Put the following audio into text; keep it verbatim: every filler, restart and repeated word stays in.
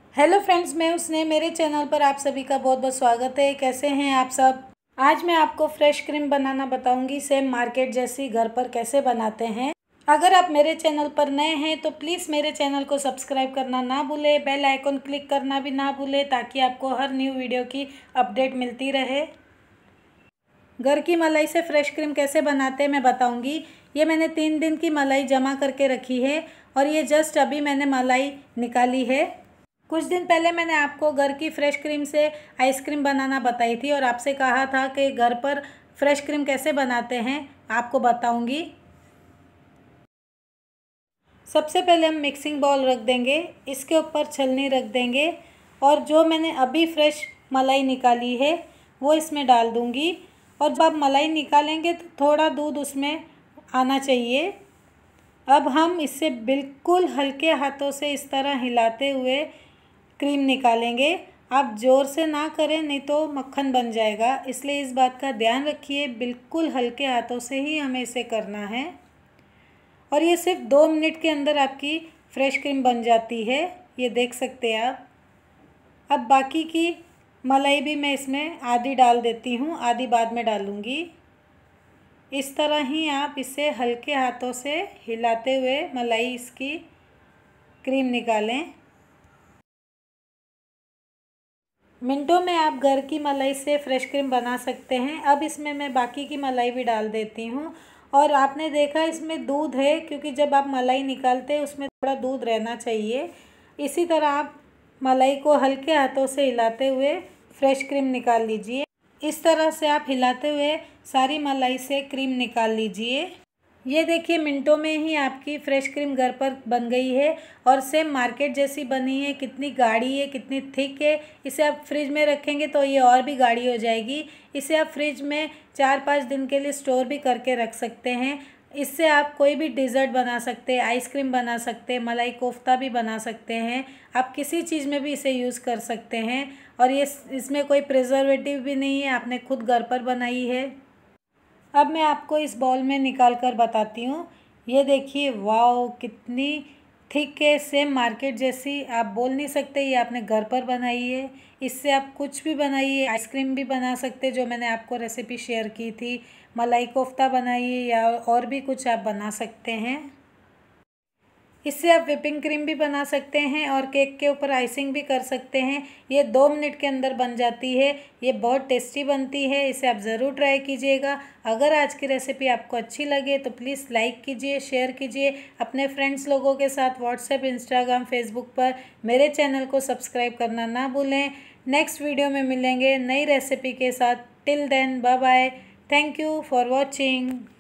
Hello friends, मैं उसने मेरे चैनल पर आप सभी का बहुत बहुत स्वागत है। कैसे हैं आप सब। आज मैं आपको फ्रेश क्रीम बनाना बताऊंगी, सेम मार्केट जैसी घर पर कैसे बनाते हैं। अगर आप मेरे चैनल पर नए हैं तो प्लीज़ मेरे चैनल को सब्सक्राइब करना ना भूलें, बेल आइकन क्लिक करना भी ना भूलें ताकि आपको हर न्यू वीडियो की अपडेट मिलती रहे। घर की मलाई से फ्रेश क्रीम कैसे बनाते हैं मैं बताऊंगी। ये मैंने तीन दिन की मलाई जमा करके रखी है और ये जस्ट अभी मैंने मलाई निकाली है। कुछ दिन पहले मैंने आपको घर की फ्रेश क्रीम से आइसक्रीम बनाना बताई थी और आपसे कहा था कि घर पर फ्रेश क्रीम कैसे बनाते हैं आपको बताऊंगी। सबसे पहले हम मिक्सिंग बाउल रख देंगे, इसके ऊपर छलनी रख देंगे और जो मैंने अभी फ्रेश मलाई निकाली है वो इसमें डाल दूंगी। और जब आप मलाई निकालेंगे तो थोड़ा दूध उसमें आना चाहिए। अब हम इसे बिल्कुल हल्के हाथों से इस तरह हिलाते हुए क्रीम निकालेंगे। आप ज़ोर से ना करें नहीं तो मक्खन बन जाएगा, इसलिए इस बात का ध्यान रखिए। बिल्कुल हल्के हाथों से ही हमें इसे करना है और ये सिर्फ दो मिनट के अंदर आपकी फ्रेश क्रीम बन जाती है, ये देख सकते हैं आप। अब बाकी की मलाई भी मैं इसमें आधी डाल देती हूँ, आधी बाद में डालूँगी। इस तरह ही आप इसे हल्के हाथों से हिलाते हुए मलाई इसकी क्रीम निकालें। मिनटों में आप घर की मलाई से फ्रेश क्रीम बना सकते हैं। अब इसमें मैं बाकी की मलाई भी डाल देती हूँ और आपने देखा इसमें दूध है, क्योंकि जब आप मलाई निकालते हैं उसमें थोड़ा दूध रहना चाहिए। इसी तरह आप मलाई को हल्के हाथों से हिलाते हुए फ्रेश क्रीम निकाल लीजिए। इस तरह से आप हिलाते हुए सारी मलाई से क्रीम निकाल लीजिए। ये देखिए मिनटों में ही आपकी फ्रेश क्रीम घर पर बन गई है और सेम मार्केट जैसी बनी है। कितनी गाढ़ी है, कितनी थिक है। इसे आप फ्रिज में रखेंगे तो ये और भी गाढ़ी हो जाएगी। इसे आप फ्रिज में चार पाँच दिन के लिए स्टोर भी करके रख सकते हैं। इससे आप कोई भी डिज़र्ट बना सकते हैं, आइसक्रीम बना सकते हैं, मलाई कोफ्ता भी बना सकते हैं। आप किसी चीज़ में भी इसे यूज़ कर सकते हैं और ये इसमें कोई प्रिजर्वेटिव भी नहीं है, आपने खुद घर पर बनाई है। अब मैं आपको इस बाउल में निकाल कर बताती हूँ। ये देखिए, वाओ कितनी थिक है, सेम मार्केट जैसी। आप बोल नहीं सकते ये आपने घर पर बनाई है। इससे आप कुछ भी बनाइए, आइसक्रीम भी बना सकते जो मैंने आपको रेसिपी शेयर की थी, मलाई कोफ्ता बनाइए या और भी कुछ आप बना सकते हैं। इससे आप व्हिपिंग क्रीम भी बना सकते हैं और केक के ऊपर आइसिंग भी कर सकते हैं। ये दो मिनट के अंदर बन जाती है। ये बहुत टेस्टी बनती है, इसे आप ज़रूर ट्राई कीजिएगा। अगर आज की रेसिपी आपको अच्छी लगे तो प्लीज़ लाइक कीजिए, शेयर कीजिए अपने फ्रेंड्स लोगों के साथ व्हाट्सएप, इंस्टाग्राम, फेसबुक पर। मेरे चैनल को सब्सक्राइब करना ना भूलें। नेक्स्ट वीडियो में मिलेंगे नई रेसिपी के साथ। Till then bye bye. Thank you for watching.